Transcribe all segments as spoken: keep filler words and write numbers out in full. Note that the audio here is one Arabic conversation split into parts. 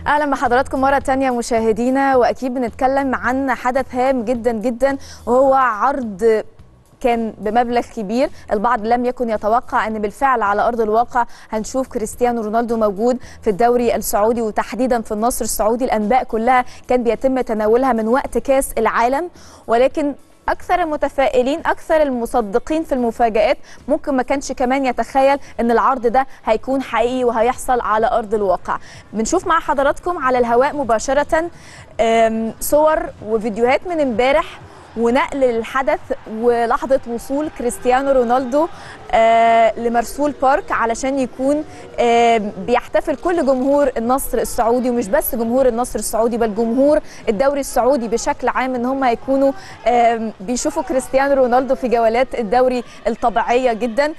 اهلا بحضراتكم مره تانية مشاهدينا، واكيد بنتكلم عن حدث هام جدا جدا وهو عرض كان بمبلغ كبير. البعض لم يكن يتوقع ان بالفعل على ارض الواقع هنشوف كريستيانو رونالدو موجود في الدوري السعودي وتحديدا في النصر السعودي. الانباء كلها كان بيتم تناولها من وقت كاس العالم، ولكن اكثر المتفائلين اكثر المصدقين في المفاجآت ممكن ما كانش كمان يتخيل ان العرض ده هيكون حقيقي وهيحصل على ارض الواقع. بنشوف مع حضراتكم على الهواء مباشرة صور وفيديوهات من امبارح ونقل الحدث ولحظة وصول كريستيانو رونالدو آه لمرسول بارك علشان يكون آه بيحتفل كل جمهور النصر السعودي، ومش بس جمهور النصر السعودي بل جمهور الدوري السعودي بشكل عام، ان هم هيكونوا آه بيشوفوا كريستيانو رونالدو في جولات الدوري الطبيعية جدا.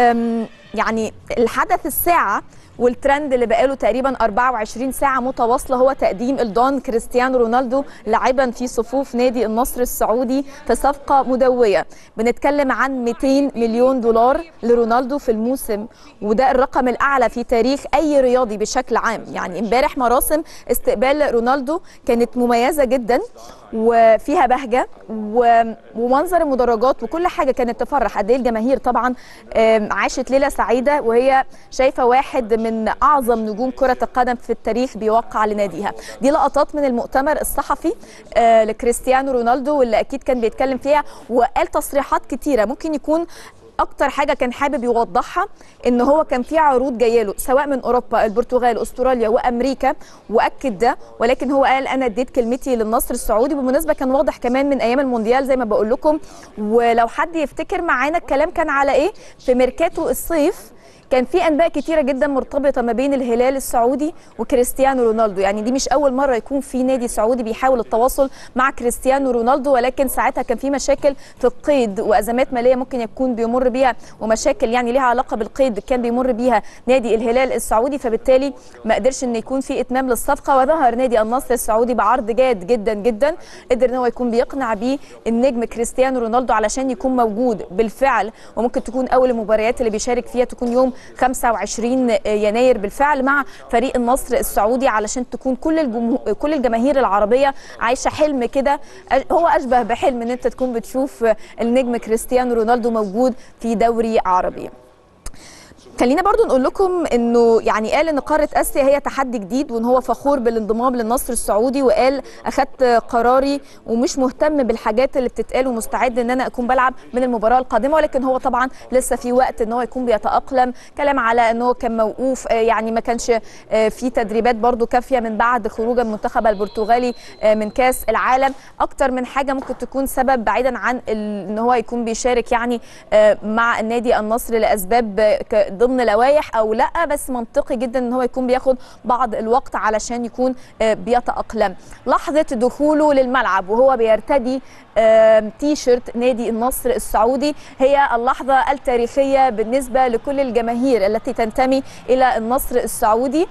يعني الحدث الساعة والترند اللي بقاله تقريبا أربعة وعشرين ساعة متواصلة هو تقديم الدون كريستيانو رونالدو لاعبا في صفوف نادي النصر السعودي في صفقة مدوية. بنتكلم عن مئتين مليون دولار لرونالدو في الموسم، وده الرقم الأعلى في تاريخ أي رياضي بشكل عام. يعني امبارح مراسم استقبال رونالدو كانت مميزة جدا وفيها بهجة ومنظر المدرجات وكل حاجة كانت تفرح. قد ايه الجماهير طبعا عاشت ليلة سعيدة وهي شايفة واحد من من أعظم نجوم كرة القدم في التاريخ بيوقع لناديها. دي لقطات من المؤتمر الصحفي آه لكريستيانو رونالدو واللي أكيد كان بيتكلم فيها وقال تصريحات كتيرة. ممكن يكون اكتر حاجه كان حابب يوضحها ان هو كان في عروض جايه له سواء من اوروبا، البرتغال، استراليا وامريكا، واكد ده، ولكن هو قال انا اديت كلمتي للنصر السعودي. بالمناسبه كان واضح كمان من ايام المونديال زي ما بقول لكم، ولو حد يفتكر معانا الكلام كان على ايه في ميركاتو الصيف، كان في انباء كتيره جدا مرتبطه ما بين الهلال السعودي وكريستيانو رونالدو. يعني دي مش اول مره يكون في نادي سعودي بيحاول التواصل مع كريستيانو رونالدو، ولكن ساعتها كان في مشاكل في القيد وازمات ماليه ممكن يكون بيمر بيها ومشاكل يعني ليها علاقه بالقيد كان بيمر بيها نادي الهلال السعودي، فبالتالي ما قدرش ان يكون في اتمام للصفقه. وظهر نادي النصر السعودي بعرض جاد جدا جدا قدر ان هو يكون بيقنع بيه النجم كريستيانو رونالدو علشان يكون موجود بالفعل، وممكن تكون اول المباريات اللي بيشارك فيها تكون يوم خمسة وعشرين يناير بالفعل مع فريق النصر السعودي، علشان تكون كل الجمهور كل الجماهير العربيه عايشه حلم كده. هو اشبه بحلم ان انت تكون بتشوف النجم كريستيانو رونالدو موجود في دوري عربي. خلينا برضو نقول لكم انه يعني قال ان قاره اسيا هي تحدي جديد وان هو فخور بالانضمام للنصر السعودي، وقال اخذت قراري ومش مهتم بالحاجات اللي بتتقال ومستعد ان انا اكون بلعب من المباراه القادمه، ولكن هو طبعا لسه في وقت ان هو يكون بيتاقلم. كلام على ان هو كان موقوف، يعني ما كانش في تدريبات برضو كافيه من بعد خروج المنتخب البرتغالي من كاس العالم. اكتر من حاجه ممكن تكون سبب بعيدا عن ان هو يكون بيشارك يعني مع النادي النصر لاسباب ضمن لوائح او لا، بس منطقي جدا ان هو يكون بياخد بعض الوقت علشان يكون بيتأقلم. لحظة دخوله للملعب وهو بيرتدي تي شيرت نادي النصر السعودي هي اللحظة التاريخية بالنسبة لكل الجماهير التي تنتمي إلى النصر السعودي،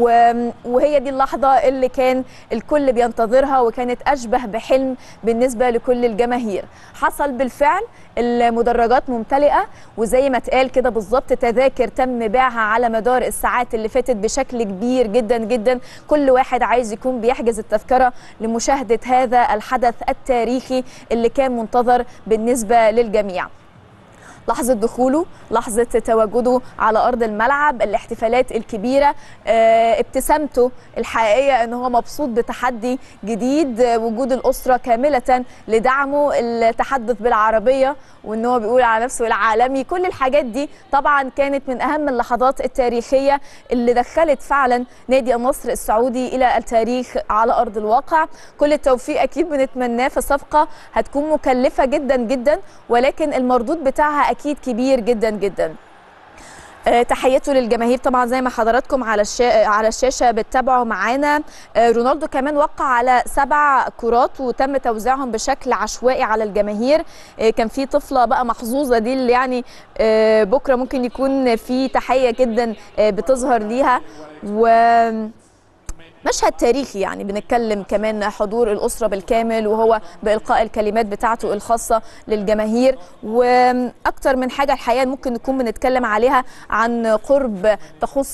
وهي دي اللحظة اللي كان الكل بينتظرها وكانت أشبه بحلم بالنسبة لكل الجماهير. حصل بالفعل، المدرجات ممتلئة وزي ما اتقال كده بالظبط تذاكر تم بيعها على مدار الساعات اللي فاتت بشكل كبير جدا جدا. كل واحد عايز يكون بيحجز التذكرة لمشاهدة هذا الحدث التاريخي اللي كان منتظر بالنسبة للجميع. لحظة دخوله، لحظة تواجده على أرض الملعب، الاحتفالات الكبيرة، اه ابتسامته الحقيقية ان هو مبسوط بتحدي جديد، وجود الأسرة كاملة لدعمه، التحدث بالعربية وان هو بيقول على نفسه العالمي. كل الحاجات دي طبعا كانت من أهم اللحظات التاريخية اللي دخلت فعلا نادي النصر السعودي إلى التاريخ على أرض الواقع. كل التوفيق أكيد بنتمناه في صفقة هتكون مكلفة جدا جدا، ولكن المردود بتاعها أكيد كبير جدا جدا. أه تحيته للجماهير طبعا زي ما حضراتكم على الشا... على الشاشه بتتابعوا معانا. أه رونالدو كمان وقع على سبع كرات وتم توزيعهم بشكل عشوائي على الجماهير. أه كان في طفله بقى محظوظه دي اللي يعني أه بكره ممكن يكون في تحيه جدا أه بتظهر ليها، و مشهد تاريخي. يعني بنتكلم كمان حضور الأسرة بالكامل وهو بإلقاء الكلمات بتاعته الخاصة للجماهير، وأكتر من حاجة الحقيقة ممكن نكون بنتكلم عليها عن قرب تخص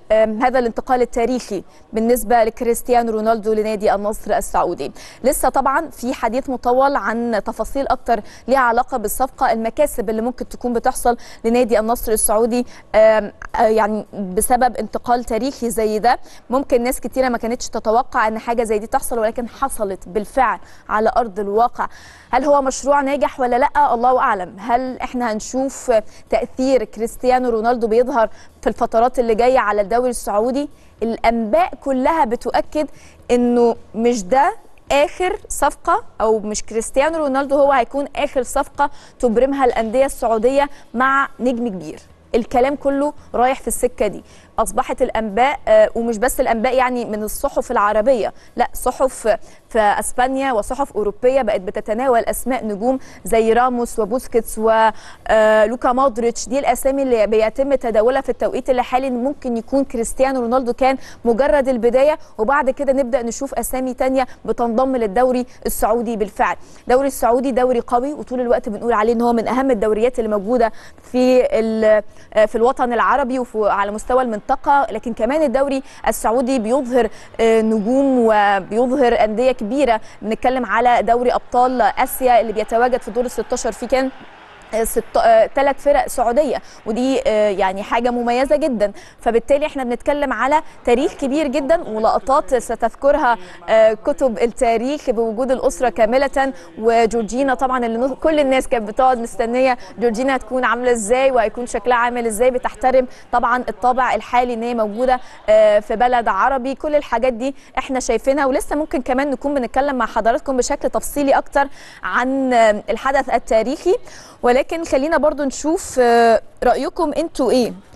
هذا الانتقال التاريخي بالنسبه لكريستيانو رونالدو لنادي النصر السعودي. لسه طبعا في حديث مطول عن تفاصيل اكتر ليها علاقه بالصفقه، المكاسب اللي ممكن تكون بتحصل لنادي النصر السعودي يعني بسبب انتقال تاريخي زي ده. ممكن ناس كتيره ما كانتش تتوقع ان حاجه زي دي تحصل، ولكن حصلت بالفعل على ارض الواقع. هل هو مشروع ناجح ولا لا؟ الله اعلم. هل احنا هنشوف تاثير كريستيانو رونالدو بيظهر في الفترات اللي جايه على الدوري السعودي؟ الانباء كلها بتؤكد انه مش ده اخر صفقه، او مش كريستيانو رونالدو هو هيكون اخر صفقه تبرمها الانديه السعوديه مع نجم كبير. الكلام كله رايح في السكه دي. اصبحت الانباء ومش بس الانباء يعني من الصحف العربيه، لا، صحف في اسبانيا وصحف اوروبيه بقت بتتناول اسماء نجوم زي راموس وبوسكيتس ولوكا مودريتش. دي الاسامي اللي بيتم تداولها في التوقيت اللي حالي ان ممكن يكون كريستيانو رونالدو كان مجرد البدايه، وبعد كده نبدا نشوف اسامي ثانيه بتنضم للدوري السعودي. بالفعل الدوري السعودي دوري قوي، وطول الوقت بنقول عليه ان هو من اهم الدوريات اللي موجوده في في الوطن العربي وعلى مستوى المنطقه. لكن كمان الدوري السعودي بيظهر نجوم وبيظهر انديه كبيره. بنتكلم على دوري ابطال اسيا اللي بيتواجد في دور ال ستاشر فيه كان ثلاث فرق سعوديه، ودي يعني حاجه مميزه جدا. فبالتالي احنا بنتكلم على تاريخ كبير جدا ولقطات ستذكرها كتب التاريخ بوجود الاسره كامله. وجورجينا طبعا اللي كل الناس كانت بتقعد مستنيه جورجينا هتكون عامله ازاي وهيكون شكلها عامل ازاي. بتحترم طبعا الطابع الحالي ان هي موجوده في بلد عربي. كل الحاجات دي احنا شايفينها، ولسه ممكن كمان نكون بنتكلم مع حضراتكم بشكل تفصيلي اكتر عن الحدث التاريخي. ولكن خلينا برضو نشوف رأيكم انتوا ايه.